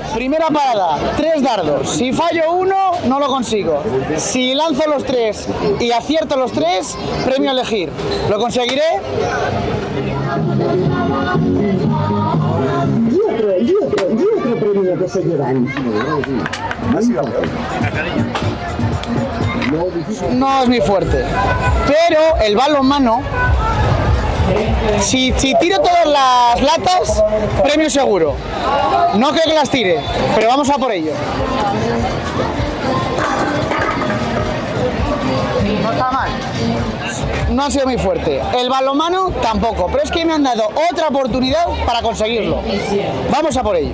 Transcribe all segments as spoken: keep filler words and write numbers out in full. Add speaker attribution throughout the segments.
Speaker 1: Primera parada, tres dardos. Si fallo uno, no lo consigo. Si lanzo los tres y acierto los tres, premio a elegir. ¿Lo conseguiré?
Speaker 2: Y otro, y otro, y otro premio que se llevan.
Speaker 1: No es mi fuerte. Pero el balonmano, si, si tiro todas las latas, premio seguro. No creo que las tire, pero vamos a por ello. No está mal. No ha sido muy fuerte. El balonmano tampoco, pero es que me han dado otra oportunidad para conseguirlo. Vamos a por ello.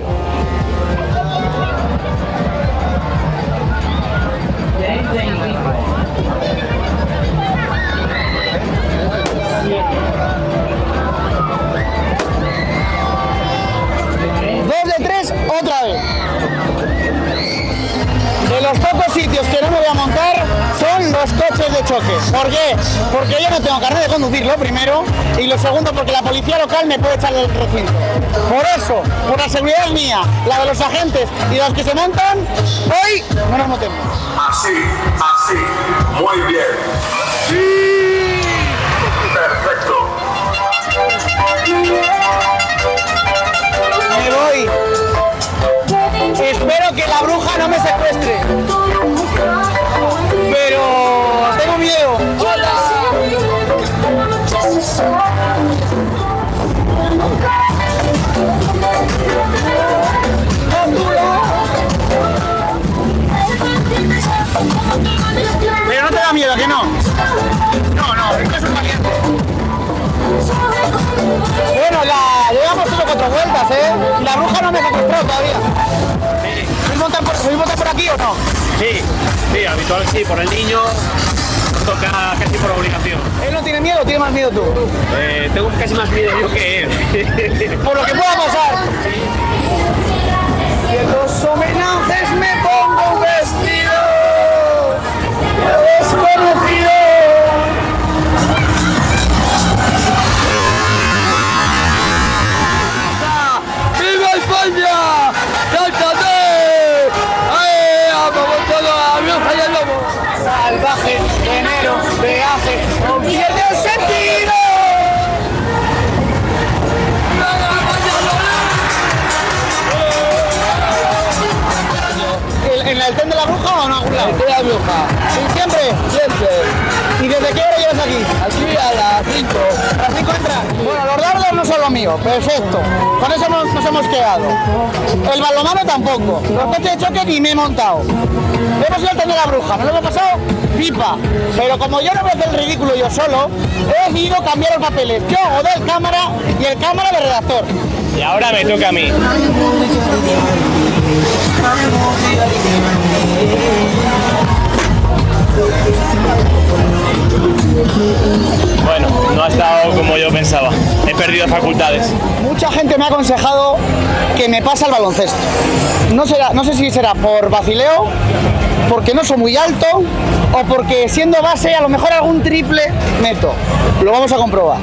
Speaker 1: Dos de tres, otra vez. De los pocos sitios que no me voy a montar son los coches de choque. ¿Por qué? Porque yo no tengo carnet de conducir, lo primero, y lo segundo porque la policía local me puede echar del recinto. Por eso, por la seguridad mía, la de los agentes y de los que se montan, hoy no nos montemos.
Speaker 3: Así, así, muy bien.
Speaker 1: ¡Sí!
Speaker 3: Perfecto.
Speaker 1: Me voy. Espero que la bruja no me secuestre. Pero tengo miedo. ¡Hola! Pero no te da miedo, ¿que no? No, no, es que es un valiente. Bueno, la llevamos solo cuatro vueltas, ¿eh? Y la bruja no me secuestró todavía.
Speaker 4: Sí.
Speaker 1: ¿Sois montar por, ¿sois montar por aquí o no?
Speaker 4: Sí, sí, habitual sí, por el niño toca casi por obligación.
Speaker 1: ¿Él no tiene miedo o tiene más miedo tú?
Speaker 4: Eh, tengo casi más miedo yo que él.
Speaker 1: Por lo que pueda pasar. Y en los homenajes me pongo un vestido desconocido. ¡Viva España! ¡Cántate! ¡Ay, vamos todos a Rioja y el Lobo! Salvaje, enero, peaje, no pierde el sentido. ¿En el tren de la bruja o no? ¿En el tren de la bruja? ¿Sí, siempre? Siempre. ¿Y desde qué hora llevas aquí? Aquí a las cinco. ¿A las cinco entras? Bueno, los dardos no son lo mío, perfecto. Con eso nos, nos hemos quedado. El balonmano tampoco. Los coches de choque ni me he montado. Hemos ido al tren de la bruja, me lo hemos pasado pipa. Pero como yo no voy a hacer el ridículo yo solo, he decidido cambiar los papeles. Yo hago del cámara y el cámara de redactor.
Speaker 4: Y ahora me toca a mí. Bueno, no ha estado como yo pensaba. He perdido facultades.
Speaker 1: Mucha gente me ha aconsejado que me pase al baloncesto. No será, no sé si será por vacileo, porque no soy muy alto, o porque siendo base a lo mejor algún triple meto. Lo vamos a comprobar.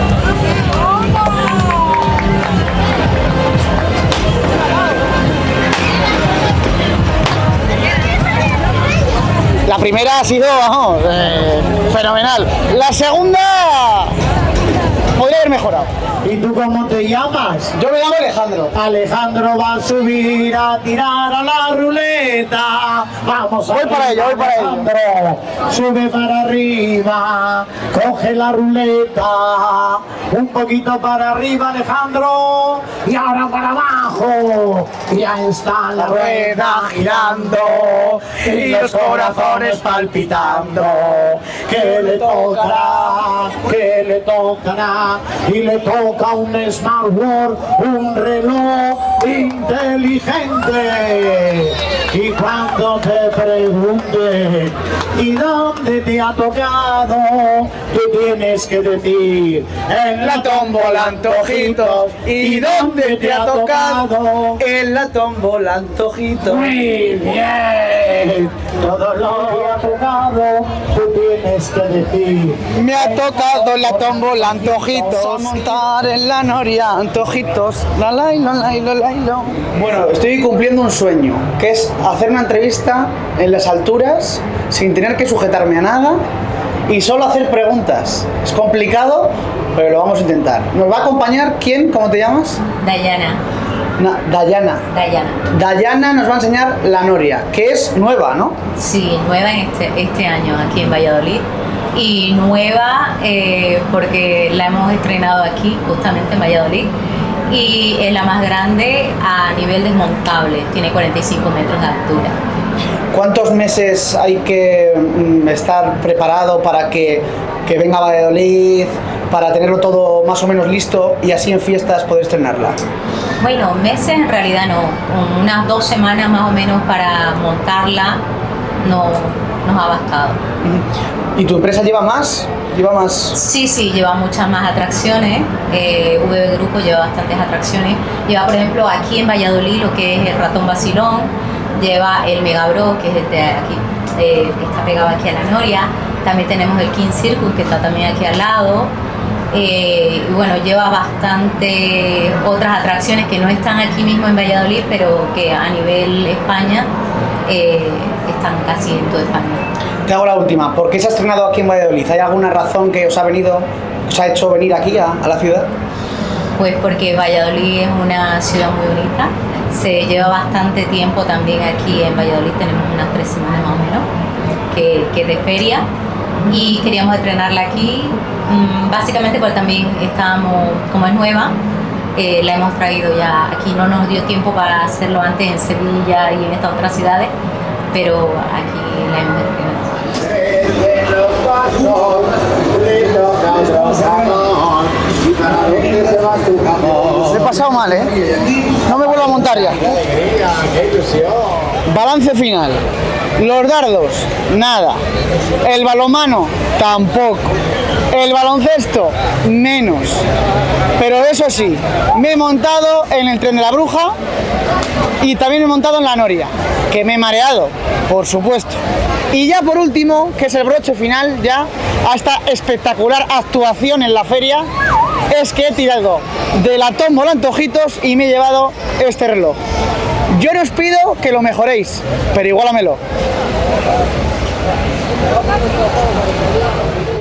Speaker 1: La primera ha sido, vamos, eh, fenomenal. La segunda podría haber mejorado.
Speaker 2: ¿Y tú cómo te llamas?
Speaker 1: Yo me llamo Alejandro.
Speaker 2: Alejandro va a subir a tirar a la ruleta. Vamos a
Speaker 1: Voy para ello, voy para ello.
Speaker 2: Alejandro, sube para arriba, coge la ruleta. Un poquito para arriba, Alejandro. Y ahora para abajo. Ya está la rueda girando. Y los corazones palpitando. ¿Qué le tocará? ¿Qué le tocará? Y le toca un smartwatch, un reloj inteligente. Y cuando te pregunte ¿Y dónde te ha tocado? Tú tienes que decir en la tómbola antojitos.
Speaker 1: ¿Y dónde te ha tocado? En la tómbola antojitos.
Speaker 2: Muy bien. Todo lo que ha tocado, tú tienes que decir.
Speaker 1: Me ha tocado la tómbola antojitos, montar en la noria antojitos, la la la la la la la. Bueno, estoy cumpliendo un sueño, que es hacer una entrevista en las alturas sin tener que sujetarme a nada y solo hacer preguntas. Es complicado, pero lo vamos a intentar. ¿Nos va a acompañar quién? ¿Cómo te llamas?
Speaker 5: Dayana.
Speaker 1: Na, Dayana.
Speaker 5: Dayana.
Speaker 1: Dayana nos va a enseñar la noria, que es nueva, ¿no?
Speaker 5: Sí, nueva en este, este año aquí en Valladolid. Y nueva eh, porque la hemos estrenado aquí, justamente en Valladolid. Y es la más grande a nivel desmontable, tiene cuarenta y cinco metros de altura.
Speaker 1: ¿Cuántos meses hay que mm, estar preparado para que, que venga a Valladolid, para tenerlo todo más o menos listo y así en fiestas poder estrenarla?
Speaker 5: Bueno, meses en realidad no, con unas dos semanas más o menos para montarla no, nos ha bastado.
Speaker 1: ¿Y tu empresa lleva más? ¿Lleva más?
Speaker 5: Sí, sí, lleva muchas más atracciones. eh, V B Grupo lleva bastantes atracciones. Lleva, por ejemplo, aquí en Valladolid lo que es el ratón vacilón, lleva el Megabro, que es el de aquí, eh, que está pegado aquí a la noria. También tenemos el King Circus, que está también aquí al lado. Eh, y bueno, lleva bastante otras atracciones que no están aquí mismo en Valladolid, pero que a nivel España eh, están casi en toda España.
Speaker 1: Te hago la última. ¿Por qué se ha estrenado aquí en Valladolid? ¿Hay alguna razón que os ha venido, os ha hecho venir aquí a, a la ciudad?
Speaker 5: Pues porque Valladolid es una ciudad muy bonita. Se lleva bastante tiempo también aquí en Valladolid, tenemos unas tres semanas más o menos, que, que de feria. Y queríamos estrenarla aquí, mmm, básicamente porque también estábamos, como es nueva, eh, la hemos traído ya aquí. No nos dio tiempo para hacerlo antes en Sevilla y en estas otras ciudades, pero aquí la hemos estrenado.
Speaker 1: Me he pasado mal, ¿eh? No me vuelvo a montar ya. Balance final. Los dardos, nada. El balonmano, tampoco. El baloncesto, menos. Pero eso sí, me he montado en el tren de la bruja y también me he montado en la noria, que me he mareado, por supuesto. Y ya por último, que es el broche final ya a esta espectacular actuación en la feria, es que he tirado de la tómbola antojitos y me he llevado este reloj. Yo no os pido que lo mejoréis, pero igualamelo.